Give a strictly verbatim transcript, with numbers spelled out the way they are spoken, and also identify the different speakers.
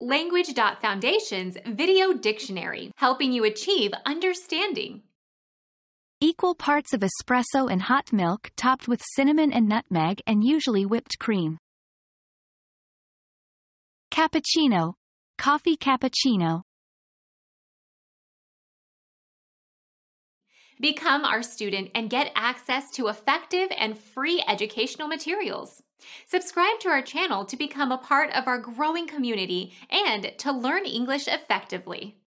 Speaker 1: Language.Foundation's Video Dictionary, helping you achieve understanding.
Speaker 2: Equal parts of espresso and hot milk topped with cinnamon and nutmeg and usually whipped cream. Cappuccino. Coffee cappuccino.
Speaker 1: Become our student and get access to effective and free educational materials. Subscribe to our channel to become a part of our growing community and to learn English effectively.